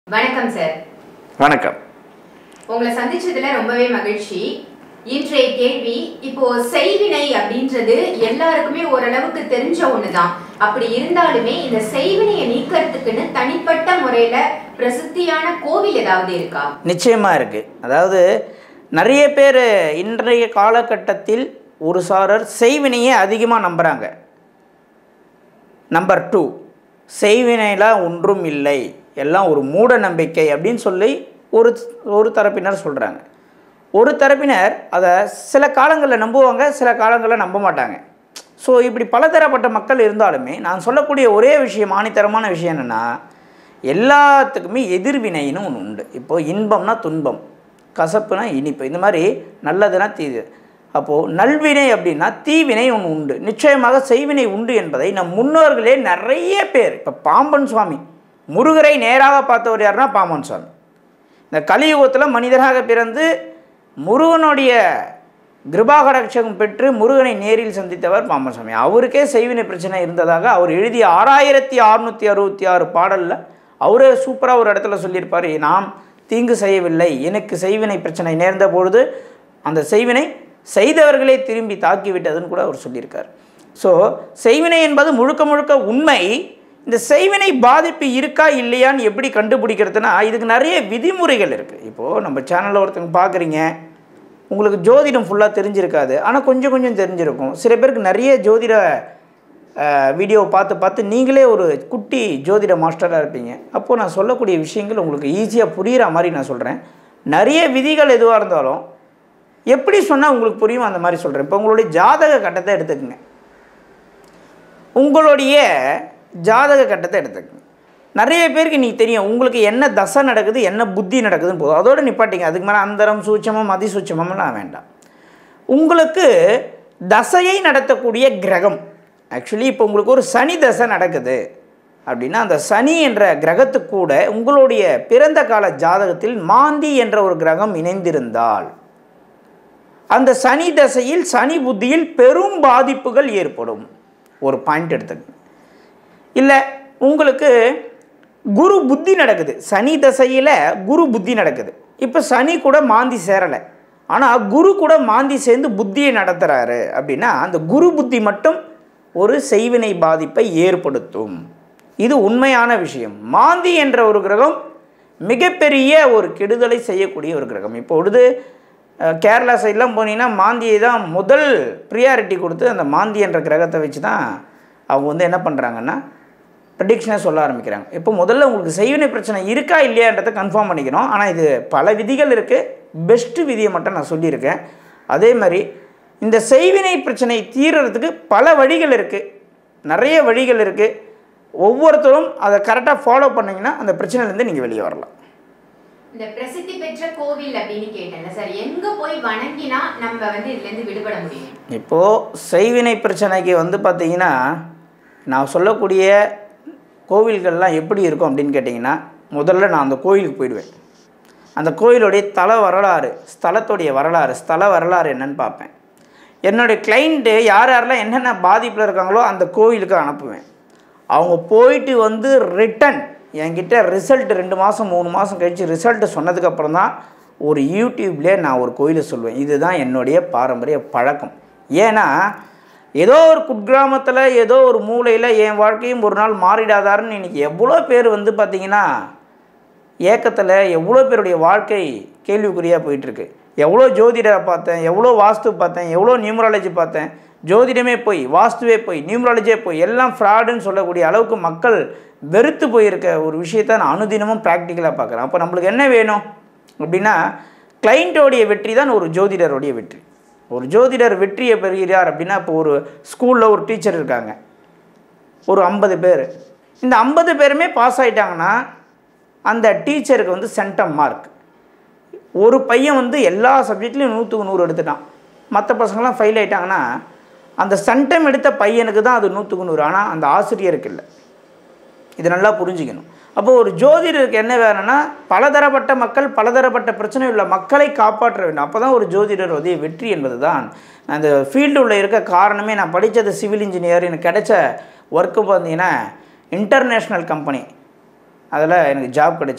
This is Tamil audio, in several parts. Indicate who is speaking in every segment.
Speaker 1: வணக்கம் சார்.
Speaker 2: வணக்கம்.
Speaker 1: உங்களை சந்திச்சதுல ரொம்பவே மகிழ்ச்சி. இன்றைய கேள்வி, இப்போ செய்வினை அப்படின்றது எல்லாருக்குமே ஓரளவுக்கு தெரிஞ்ச ஒண்ணுதான். அப்படி இருந்தாலுமே இந்த செய்வினையை நீக்கிறதுக்குன்னு தனிப்பட்ட முறையில பிரசித்தியான கோவில் ஏதாவது இருக்கா?
Speaker 2: நிச்சயமா இருக்கு. அதாவது நிறைய பேர் இன்றைய காலகட்டத்தில் ஒரு சாரர் செய்வினையை அதிகமாக நம்புகிறாங்க. நம்பர் 2, செய்வினைலாம் ஒன்றும் இல்லை, எல்லாம் ஒரு மூட நம்பிக்கை அப்படின்னு சொல்லி ஒரு தரப்பினர் சொல்கிறாங்க. ஒரு தரப்பினர் அதை சில காலங்களில் நம்புவாங்க, சில காலங்களில் நம்ப மாட்டாங்க. ஸோ இப்படி பலதரப்பட்ட மக்கள் இருந்தாலுமே நான் சொல்லக்கூடிய ஒரே விஷயம், ஆணித்தரமான விஷயம் என்னென்னா, எல்லாத்துக்குமே எதிர்வினைன்னு ஒன்று உண்டு. இப்போது இன்பம்னா துன்பம், கசப்புனா இனிப்பு, இந்த மாதிரி நல்லதுனா தீது. அப்போது நல்வினை அப்படின்னா தீவினை ஒன்று உண்டு. நிச்சயமாக செய்வினை உண்டு என்பதை நம் முன்னோர்களே நிறைய பேர், இப்போ பாம்பன் சுவாமி முருகரை நேராக பார்த்தவர் யாருன்னா பாம்பன் சுவாமி. இந்த கலியுகத்தில் மனிதராக பிறந்து முருகனுடைய கிருபாகடாட்சகம் பெற்று முருகனை நேரில் சந்தித்தவர் பாம்பன் சுவாமி. அவருக்கே செய்வினை பிரச்சனை இருந்ததாக அவர் எழுதிய 6666 பாடலில் அவரே சூப்பராக ஒரு இடத்துல சொல்லியிருப்பார். நாம் தீங்கு செய்யவில்லை, எனக்கு செய்வினை பிரச்சனை நேர்ந்த பொழுது அந்த செய்வினை செய்தவர்களே திரும்பி தாக்கிவிட்டதுன்னு கூட அவர் சொல்லியிருக்கார். ஸோ செய்வினை என்பது முழுக்க முழுக்க உண்மை. இந்த செய்வினை பாதிப்பு இருக்கா இல்லையான்னு எப்படி கண்டுபிடிக்கிறதுனா, இதுக்கு நிறைய விதிமுறைகள் இருக்குது. இப்போது நம்ம சேனலில் ஒருத்தங்க பார்க்குறீங்க, உங்களுக்கு ஜோதிடம் ஃபுல்லாக தெரிஞ்சிருக்காது, ஆனால் கொஞ்சம் கொஞ்சம் தெரிஞ்சிருக்கும். சில பேருக்கு நிறைய ஜோதிட வீடியோவை பார்த்து நீங்களே ஒரு குட்டி ஜோதிட மாஸ்டராக இருப்பீங்க. அப்போது நான் சொல்லக்கூடிய விஷயங்கள் உங்களுக்கு ஈஸியாக புரிகிற மாதிரி நான் சொல்கிறேன். நிறைய விதிகள் எதுவாக இருந்தாலும் எப்படி சொன்னால் உங்களுக்கு புரியும் அந்த மாதிரி சொல்கிறேன். இப்போ உங்களுடைய ஜாதக கட்டத்தை எடுத்துக்கங்க. உங்களுடைய ஜாதக கட்டத்தை எடுத்துக்கங்க. நிறைய பேருக்கு நீங்கள் தெரியும் உங்களுக்கு என்ன தசை நடக்குது, என்ன புத்தி நடக்குதுன்னு போதும், அதோடு நிப்பாட்டிங்க. அதுக்கு மேலே அந்தரம் சூட்சமம் அதிசூட்சமம்லாம் வேண்டாம். உங்களுக்கு தசையை நடத்தக்கூடிய கிரகம், ஆக்சுவலி இப்போ உங்களுக்கு ஒரு சனி தசை நடக்குது அப்படின்னா அந்த சனி என்ற கிரகத்துக்கு கூட உங்களுடைய பிறந்த கால ஜாதகத்தில் மாந்தி என்ற ஒரு கிரகம் இணைந்திருந்தால் அந்த சனி தசையில் சனி புத்தியில் பெரும் பாதிப்புகள் ஏற்படும். ஒரு பாயிண்ட் எடுத்துக்கங்க. இல்லை உங்களுக்கு குரு புத்தி நடக்குது, சனி தசையில் குரு புத்தி நடக்குது. இப்போ சனி கூட மாந்தி சேரலை, ஆனால் குரு கூட மாந்தி சேர்ந்து புத்தியை நடத்துகிறாரு அப்படின்னா அந்த குரு புத்தி மட்டும் ஒரு செய்வினை பாதிப்பை ஏற்படுத்தும். இது உண்மையான விஷயம். மாந்தி என்ற ஒரு கிரகம் மிகப்பெரிய ஒரு கெடுதலை செய்யக்கூடிய ஒரு கிரகம். இப்பொழுது கேரளா சைட்லாம் போனீங்கன்னா மாந்தியை தான் முதல் ப்ரியாரிட்டி கொடுத்து அந்த மாந்தி என்ற கிரகத்தை வச்சு தான் அவங்க என்ன பண்ணுறாங்கன்னா ப்ரெடிக்ஷனை சொல்ல ஆரம்பிக்கிறாங்க. இப்போ முதல்ல உங்களுக்கு செய்வினை பிரச்சனை இருக்கா இல்லையான்றதை கன்ஃபார்ம் பண்ணிக்கணும். ஆனால் இது பல விதிகள் இருக்குது, பெஸ்ட்டு விதியை மட்டும் நான் சொல்லியிருக்கேன். அதே மாதிரி இந்த செய்வினை பிரச்சனை தீர்றதுக்கு பல வழிகள் இருக்குது, நிறைய வழிகள் இருக்குது. ஒவ்வொருத்தரும் அதை கரெக்டாக ஃபாலோ பண்ணிங்கன்னா அந்த பிரச்சனையிலேருந்து நீங்கள் வெளியே வரலாம்.
Speaker 1: இந்த பிரசித்தி பெற்ற கோவில் அப்படின்னு கேட்டேன் சார், எங்க போய் வணங்கினா நம்ம இதுலேருந்து விடுபட முடியும்?
Speaker 2: இப்போது செய்வினை பிரச்சனைக்கு பார்த்தீங்கன்னா நான் சொல்லக்கூடிய கோவில்கள்லாம் எப்படி இருக்கும் அப்படின்னு கேட்டிங்கன்னா, முதல்ல நான் அந்த கோயிலுக்கு போயிடுவேன். அந்த கோயிலுடைய தல வரலாறு, ஸ்தலத்துடைய வரலாறு, ஸ்தல வரலாறு என்னன்னு பார்ப்பேன். என்னுடைய கிளைண்ட்டு யாரெல்லாம் என்னென்ன பாதிப்பில் இருக்காங்களோ அந்த கோவிலுக்கு அனுப்புவேன். அவங்க போயிட்டு ரிட்டன் என்கிட்ட ரிசல்ட் 2 மாதம் 3 மாதம் கழித்து ரிசல்ட்டு சொன்னதுக்கப்புறம் தான் ஒரு யூடியூப்லேயே நான் ஒரு கோயிலை சொல்லுவேன். இதுதான் என்னுடைய பாரம்பரிய பழக்கம். ஏன்னா ஏதோ ஒரு குக்கிராமத்தில் ஏதோ ஒரு மூலையில் என் வாழ்க்கையும் ஒரு நாள் மாறிடாதாருன்னு இன்றைக்கி எவ்வளோ பேர் பார்த்திங்கன்னா ஏக்கத்தில் எவ்வளோ பேருடைய வாழ்க்கை கேள்விக்குறியாக போயிட்டுருக்கு. எவ்வளோ ஜோதிடரை பார்த்தேன், எவ்வளோ வாஸ்து பார்த்தேன், எவ்வளோ நியூமராலஜி பார்த்தேன். ஜோதிடமே போய், வாஸ்துவே போய், நியூமராலஜியே போய், எல்லாம் ஃப்ராடுன்னு சொல்லக்கூடிய அளவுக்கு மக்கள் வெறுத்து போயிருக்க ஒரு விஷயத்தை நான் அனுதினமும் ப்ராக்டிக்கலாக பார்க்குறேன். அப்போ நம்மளுக்கு என்ன வேணும் அப்படின்னா, கிளைண்ட்டோடைய வெற்றி தான் ஒரு ஜோதிடருடைய வெற்றி. ஒரு ஜோதிடர் வெற்றியை பெறுகிறார் அப்படின்னா, இப்போ ஒரு ஸ்கூலில் ஒரு டீச்சர் இருக்காங்க, ஒரு 50 பேர். இந்த 50 பேருமே பாஸ் ஆகிட்டாங்கன்னா அந்த டீச்சருக்கு சென்டம் மார்க். ஒரு பையன் எல்லா சப்ஜெக்ட்லேயும் 100க்கு 100 எடுத்துட்டான், மற்ற பசங்களாம் ஃபெயில் ஆகிட்டாங்கன்னா அந்த சென்டம் எடுத்த பையனுக்கு தான் அது 100க்கு 100, ஆனால் அந்த ஆசிரியருக்கு இல்லை. இது நல்லா புரிஞ்சுக்கணும். அப்போ ஒரு ஜோதிடருக்கு என்ன வேணும்னா, பலதரப்பட்ட மக்கள், பலதரப்பட்ட பிரச்சனை உள்ள மக்களை காப்பாற்ற வேண்டும். அப்போ தான் ஒரு ஜோதிடர் வெற்றி என்பது தான். நான் அந்த ஃபீல்டு உள்ள இருக்க காரணமே, நான் படித்தது சிவில் இன்ஜினியர், எனக்கு கிடைச்ச ஒர்க்கு பார்த்தீங்கன்னா இன்டர்நேஷ்னல் கம்பெனி, அதில் எனக்கு ஜாப் கிடைச்சது.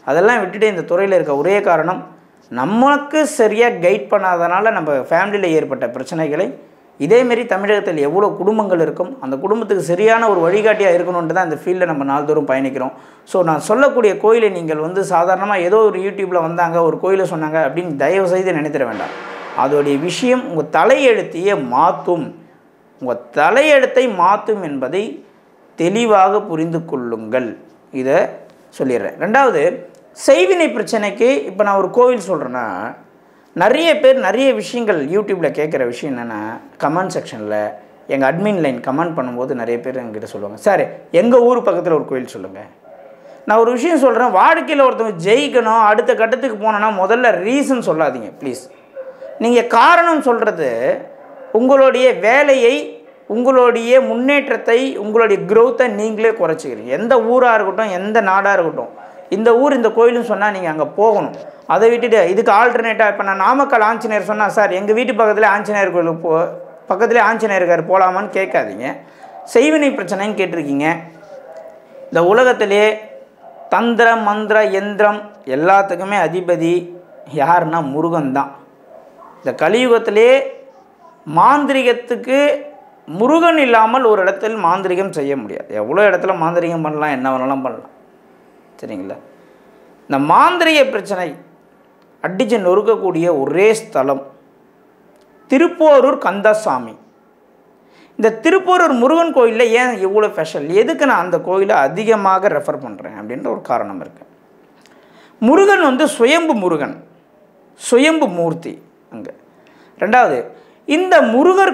Speaker 2: அதெல்லாம் விட்டுட்டு இந்த துறையில் இருக்க ஒரே காரணம் நமக்கு சரியாக கைட் பண்ணாதனால நம்ம ஃபேமிலியில் ஏற்பட்ட பிரச்சனைகளை இதேமாரி தமிழகத்தில் எவ்வளோ குடும்பங்கள் இருக்கும், அந்த குடும்பத்துக்கு சரியான ஒரு வழிகாட்டியாக இருக்கணுன்ட்டு தான் இந்த ஃபீல்டில் நம்ம நாள்தோறும் பயணிக்கிறோம். ஸோ நான் சொல்லக்கூடிய கோயிலை நீங்கள் வந்து சாதாரணமாக ஏதோ ஒரு யூடியூப்பில் வந்தாங்க ஒரு கோயிலை சொன்னாங்க அப்படின்னு தயவு செய்து நினைத்திட வேண்டாம். அதோடைய விஷயம் உங்கள் தலையெழுத்தையே மாற்றும், உங்கள் தலையெழுத்தை மாற்றும் என்பதை தெளிவாக புரிந்து கொள்ளுங்கள். இதை சொல்லிடுறேன். ரெண்டாவது, செய்வினை பிரச்சனைக்கு இப்போ நான் ஒரு கோவில் சொல்கிறேன்னா நிறைய பேர் நிறைய விஷயங்கள் யூடியூப்பில் கேட்குற விஷயம் என்னென்னா, கமெண்ட் செக்ஷனில் எங்கள் அட்மின் லைன் கமெண்ட் பண்ணும்போது நிறைய பேர் எங்கிட்ட சொல்லுவாங்க, சார் எங்கள் ஊர் பக்கத்தில் ஒரு கோயில் சொல்லுங்கள். நான் ஒரு விஷயம் சொல்கிறேன், வாழ்க்கையில் ஒருத்தவங்க ஜெயிக்கணும் அடுத்த கட்டத்துக்கு போனோன்னா முதல்ல ரீசன் சொல்லாதீங்க ப்ளீஸ். நீங்கள் காரணம் சொல்கிறது உங்களுடைய வேலையை, உங்களுடைய முன்னேற்றத்தை, உங்களுடைய க்ரோத்தை நீங்களே குறைச்சிக்கிறீங்க. எந்த ஊராக இருக்கட்டும், எந்த நாடாக இருக்கட்டும், இந்த ஊர் இந்த கோயிலுன்னு சொன்னால் நீங்கள் அங்கே போகணும். அதை விட்டுட்டு இதுக்கு ஆல்டர்னேட்டாக இப்போ நான் நாமக்கல் ஆஞ்சநேயர் சொன்னால், சார் எங்கள் வீட்டு பக்கத்தில் ஆஞ்சநேயர் கோயிலுக்கு பக்கத்துலேயே ஆஞ்சநேயர் இருக்கார் போகலாமான்னு கேட்காதீங்க. செய்வினை பிரச்சனைன்னு கேட்டிருக்கீங்க. இந்த உலகத்திலே தந்திர மந்திர யந்திரம் எல்லாத்துக்குமே அதிபதி யாருன்னா முருகன் தான். இந்த கலியுகத்திலே மாந்திரிகத்துக்கு முருகன் இல்லாமல் ஒரு இடத்தில் மாந்திரிகம் செய்ய முடியாது. எவ்வளோ இடத்துல மாந்திரிகம் பண்ணலாம், என்ன வேணாலும் பண்ணலாம், சரிங்களா? இந்த மாந்திரிக பிரச்சனை அடித்து நொறுக்கக்கூடிய ஒரே ஸ்தலம் திருப்போரூர் கந்தசாமி. இந்த திருப்போரூர் முருகன் கோயிலில் ஏன் இவ்வளோ ஸ்பெஷல், எதுக்கு நான் அந்த கோயிலை அதிகமாக ரெஃபர் பண்ணுறேன் அப்படின்ற ஒரு காரணம் இருக்குது. முருகன் வந்து சுயம்பு முருகன், சுயம்பு மூர்த்தி அங்கே. ரெண்டாவது, இந்த முருகர்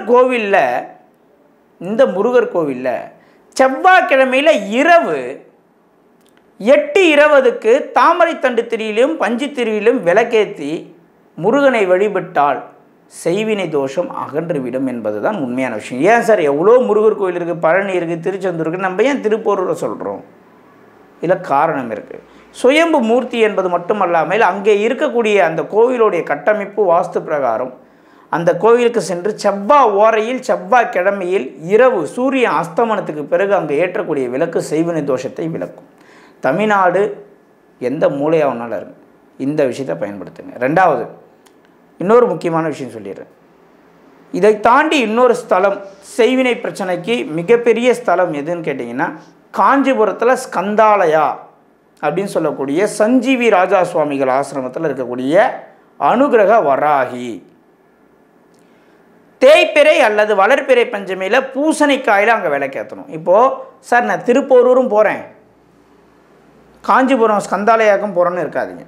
Speaker 2: கோவிலில் செவ்வாய்க்கிழமையில் இரவு 8:20க்கு தாமரை தண்டு திரியிலும் பஞ்சு திரியிலும் விளக்கேற்றி முருகனை வழிபட்டால் செய்வினை தோஷம் அகன்றுவிடும் என்பது தான் உண்மையான விஷயம். ஏன் சார் எவ்வளோ முருகர் கோயில் இருக்குது, பழனி இருக்குது, திருச்செந்தூர் இருக்குது, நம்ம ஏன் திருப்போரூரை சொல்கிறோம்? இதில் காரணம் இருக்குது. சுயம்பு மூர்த்தி என்பது மட்டுமல்லாமல் அங்கே இருக்கக்கூடிய அந்த கோவிலுடைய கட்டமைப்பு வாஸ்து பிரகாரம் அந்த கோவிலுக்கு சென்று செவ்வாய் ஓரையில் செவ்வாய்க்கிழமையில் இரவு சூரிய அஸ்தமனத்துக்கு பிறகு அங்கே ஏற்றக்கூடிய விளக்கு செய்வினை தோஷத்தை விளக்கும். தமிழ்நாடு எந்த மூலையாவனாலும் இருக்கு, இந்த விஷயத்தை பயன்படுத்துங்க. ரெண்டாவது, இன்னொரு முக்கியமான விஷயம் சொல்லிடுறேன். இதை தாண்டி இன்னொரு ஸ்தலம் செய்வினை பிரச்சனைக்கு மிகப்பெரிய ஸ்தலம் எதுன்னு கேட்டிங்கன்னா, காஞ்சிபுரத்தில் ஸ்கந்தாலயா அப்படின்னு சொல்லக்கூடிய சஞ்சீவி ராஜா சுவாமிகள் ஆசிரமத்தில் இருக்கக்கூடிய அனுகிரக வராகி. தேய்பிறை அல்லது வளர்பிறை பஞ்சமியில் பூசணிக்காயில் அங்கே விளக்கேற்றணும். இப்போது சார் நான் திருப்போரூரும் போகிறேன், காஞ்சிபுரம் ஸ்கந்தாலயாக்கும் போகிறோன்னு இருக்காதீங்க.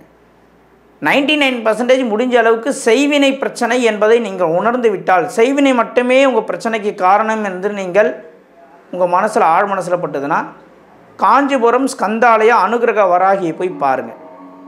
Speaker 2: 99% முடிஞ்ச அளவுக்கு செய்வினை பிரச்சனை என்பதை நீங்கள் உணர்ந்து விட்டால், செய்வினை மட்டுமே உங்கள் பிரச்சனைக்கு காரணம் என்று நீங்கள் உங்கள் மனசில் ஆழ் மனசில் பட்டதுன்னா காஞ்சிபுரம் ஸ்கந்தாலயா அனுகிரக வராகியை போய் பாருங்கள்.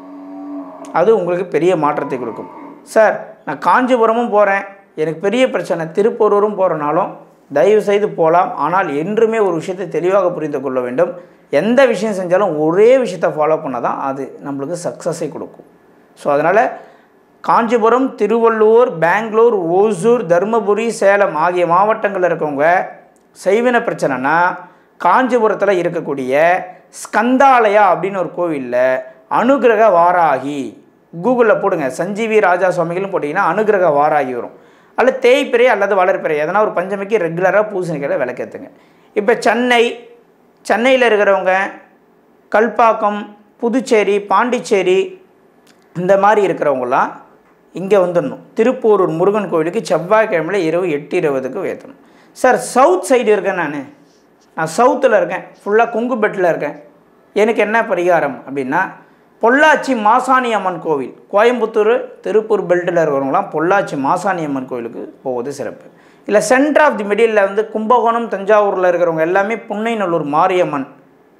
Speaker 2: அது உங்களுக்கு பெரிய மாற்றத்தை கொடுக்கும். சார் நான் காஞ்சிபுரமும் போகிறேன், எனக்கு பெரிய பிரச்சனை, திருப்போரூரும் போகிறனாலும் தயவு செய்து போகலாம். ஆனால் என்றுமே ஒரு விஷயத்தை தெளிவாக புரிந்து கொள்ள வேண்டும். எந்த விஷயம் செஞ்சாலும் ஒரே விஷயத்தை ஃபாலோ பண்ணால் தான் அது நம்மளுக்கு சக்ஸஸை கொடுக்கும். ஸோ அதனால் காஞ்சிபுரம், திருவள்ளூர், பெங்களூர், ஓசூர், தருமபுரி, சேலம் ஆகிய மாவட்டங்களில் இருக்கவங்க செய்வினை பிரச்சனைனா காஞ்சிபுரத்தில் இருக்கக்கூடிய ஸ்கந்தாலயா அப்படின்னு ஒரு கோவிலில் அனுகிரக வாராகி கூகுளில் போடுங்க, சஞ்சீவி ராஜா சுவாமிகளும் போட்டிங்கன்னா அனுகிரக வாராகி வரும். அல்லது தேய்பிறை அல்லது வளர்பிறை எதனா ஒரு பஞ்சமிக்கு ரெகுலராக பூசணிக்காயில் விளக்கேற்றுங்க. இப்போ சென்னையில் இருக்கிறவங்க கல்பாக்கம், புதுச்சேரி, பாண்டிச்சேரி இந்த மாதிரி இருக்கிறவங்களாம் இங்கே வந்துடணும். திருப்போரூர் முருகன் கோவிலுக்கு செவ்வாய்க்கிழமையில் இரவு 8:20க்கு ஏற்றணும். சார் சவுத் சைடு இருக்கேன், நான் சவுத்தில் இருக்கேன், ஃபுல்லாக குங்குபெட்டில் இருக்கேன், எனக்கு என்ன பரிகாரம் அப்படின்னா, பொள்ளாச்சி மாசாணி அம்மன் கோவில், கோயம்புத்தூர் திருப்பூர் பெல்ட்டில் இருக்கிறவங்களாம் பொள்ளாச்சி மாசாணி அம்மன் கோவிலுக்கு போவது சிறப்பு. இல்லை சென்டர் ஆஃப் தி மிடில் வந்து கும்பகோணம், தஞ்சாவூரில் இருக்கிறவங்க எல்லாமே புன்னைநல்லூர் மாரியம்மன்,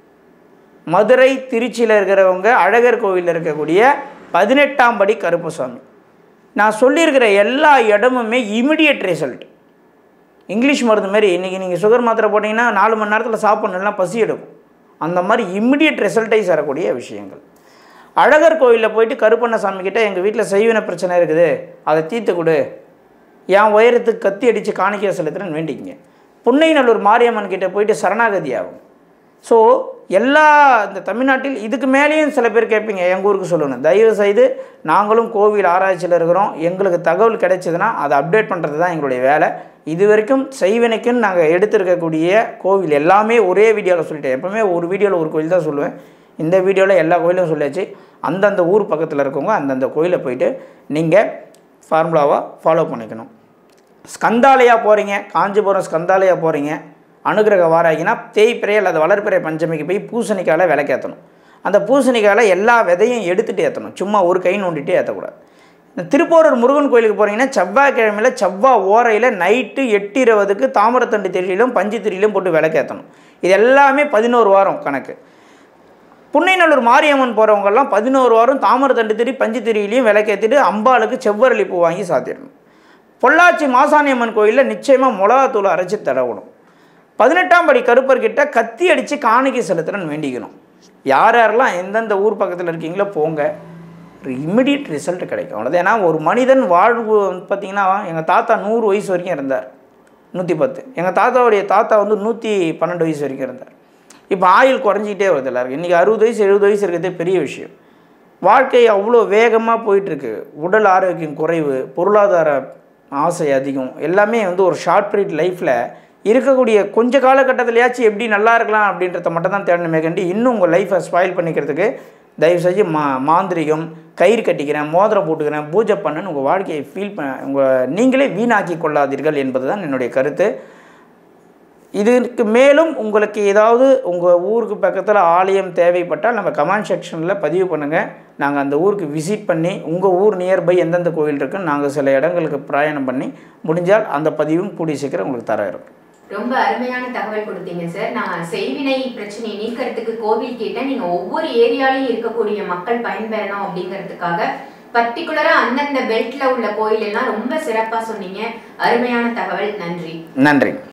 Speaker 2: மதுரை, திருச்சியில் இருக்கிறவங்க அழகர் கோவிலில் இருக்கக்கூடிய 18ஆம் படி கருப்பசாமி. நான் சொல்லியிருக்கிற எல்லா இடமுமே இமிடியட் ரிசல்ட். இங்கிலீஷ் மருந்து மாரி இன்றைக்கி நீங்கள் சுகர் மாத்திரை போட்டிங்கன்னா 4 மணி நேரத்தில் சாப்பிட்ணுன்னா பசி எடுக்கும். அந்த மாதிரி இம்மிடியட் ரிசல்ட்டை தரக்கூடிய விஷயங்கள். அழகர் கோயிலில் போயிட்டு கருப்பண்ணசாமி கிட்டே எங்கள் வீட்டில் செய்வினை பிரச்சனை இருக்குது, அதை தீர்த்து கொடு, என் உயரத்துக்கு கத்தி அடித்து காணிக்கை செலுத்துறேன்னு வேண்டிக்கிங்க. புன்னைநல்லூர் மாரியம்மன் கிட்டே போயிட்டு சரணாகதி ஆகும். ஸோ எல்லா இந்த தமிழ்நாட்டில் இதுக்கு மேலேயும் சில பேர் கேட்பீங்க, எங்கள் ஊருக்கு சொல்லணும். தயவுசெய்து நாங்களும் கோவில் ஆராய்ச்சியில் இருக்கிறோம், எங்களுக்கு தகவல் கிடைச்சதுன்னா அதை அப்டேட் பண்ணுறது தான் எங்களுடைய வேலை. இது வரைக்கும் செய்வினைக்குன்னு நாங்கள் எடுத்திருக்கக்கூடிய கோவில் எல்லாமே ஒரே வீடியோவில் சொல்லிட்டேன். எப்போவுமே ஒரு வீடியோவில் ஒரு கோயில் தான் சொல்லுவேன். இந்த வீடியோவில் எல்லா கோயிலும் சொல்லியாச்சு. அந்தந்த ஊர் பக்கத்தில் இருக்கவங்க அந்தந்த கோயிலை போயிட்டு நீங்கள் ஃபார்முலாவாக ஃபாலோ பண்ணிக்கணும். ஸ்கந்தாலயா போகிறீங்க, காஞ்சிபுரம் ஸ்கந்தாலயா போகிறீங்க, அனுகிரக வாராகினா தேய்பிறை அல்லது வளர்பிறை பஞ்சமிக்கு போய் பூசணிக்காயில் விளக்கேற்றணும். அந்த பூசணிக்காயில் எல்லா விதையும் எடுத்துகிட்டு ஏற்றணும், சும்மா ஒரு கை நோண்டிகிட்டே ஏற்றக்கூடாது. இந்த திருப்போரூர் முருகன் கோயிலுக்கு போகிறீங்கன்னா செவ்வாய்க்கிழமையில் செவ்வாய் ஓரையில் நைட்டு 8:20க்கு தாமரத்தண்டு திரியிலும் பஞ்சு திரியிலும் போட்டு விளக்கேற்றணும். இது எல்லாமே 11 வாரம் கணக்கு. புன்னைநல்லூர் மாரியம்மன் போகிறவங்கெல்லாம் 11 வாரம் தாமரத்தண்டு திரி பஞ்சு திரியிலையும் விளக்கேற்றிட்டு அம்பாளுக்கு செவ்வரளி பூ வாங்கி சாத்திடணும். பொள்ளாச்சி மாசாணியம்மன் கோயிலில் நிச்சயமாக மிளகாத்தூள் அரைச்சி தடவணும். 18ஆம் படி கருப்பர்கிட்ட கத்தி அடித்து காணிக்கை செலுத்துறன்னு வேண்டிக்கணும். யார் யாரெல்லாம் எந்தெந்த ஊர் பக்கத்தில் இருக்கீங்களோ போங்க, ஒரு இம்மிடியட் ரிசல்ட் கிடைக்கும். அவ்வளோதான். ஏன்னா ஒரு மனிதன் வாழ்வு பார்த்திங்கன்னா, எங்கள் தாத்தா 100 வயசு வரைக்கும் இருந்தார், 110. எங்கள் தாத்தாவுடைய தாத்தா வந்து 112 வயசு வரைக்கும் இருந்தார். இப்போ ஆயுள் குறைஞ்சிக்கிட்டே வருது எல்லாருக்கும். இன்றைக்கி 60 வயசு 70 வயசு இருக்கிறதே பெரிய விஷயம். வாழ்க்கை அவ்வளோ வேகமாக போயிட்டுருக்கு. உடல் ஆரோக்கியம் குறைவு, பொருளாதார ஆசை அதிகம், எல்லாமே வந்து ஒரு ஷார்ட் பீரியட் லைஃப்பில் இருக்கக்கூடிய கொஞ்ச காலகட்டத்திலையாச்சும் எப்படி நல்லா இருக்கலாம் அப்படின்றத மட்டும் தான் தேடணுமே கண்டி இன்னும் உங்கள் லைஃப்பை ஸ்பாயில் பண்ணிக்கிறதுக்கு தயவு செஞ்சு மாந்திரிகம், கயிறு கட்டிக்கிறேன், மோதிரம் போட்டுக்கிறேன், பூஜை பண்ணுன்னு உங்கள் வாழ்க்கையை நீங்களே வீணாக்கி கொள்ளாதீர்கள் என்பது தான் என்னுடைய கருத்து. இதுக்கு மேலும் உங்களுக்கு ஏதாவது உங்கள் ஊருக்கு பக்கத்தில் ஆலயம் தேவைப்பட்டால் நம்ம கமெண்ட் செக்ஷனில் பதிவு பண்ணுங்கள். நாங்கள் அந்த ஊருக்கு விசிட் பண்ணி உங்கள் ஊர் நியர்பை எந்தெந்த கோவில் இருக்குன்னு நாங்கள் சில இடங்களுக்கு பிரயாணம் பண்ணி முடிஞ்சால் அந்த பதிவும் கூடிய சீக்கிரம் உங்களுக்கு தர இருக்கும்.
Speaker 1: ரொம்ப அருமையான தகவல் கொடுத்தீங்க சார். நான் செய்வினை பிரச்சனையை நீக்கிறதுக்கு கோவில் கேட்டேன். நீங்கள் ஒவ்வொரு ஏரியாலையும் இருக்கக்கூடிய மக்கள் பயன்பெறணும் அப்படிங்கிறதுக்காக பர்டிகுலரா அந்தந்த பெல்ட்ல உள்ள கோயில் எல்லாம் ரொம்ப சிறப்பாக சொன்னீங்க. அருமையான தகவல். நன்றி.
Speaker 2: நன்றி.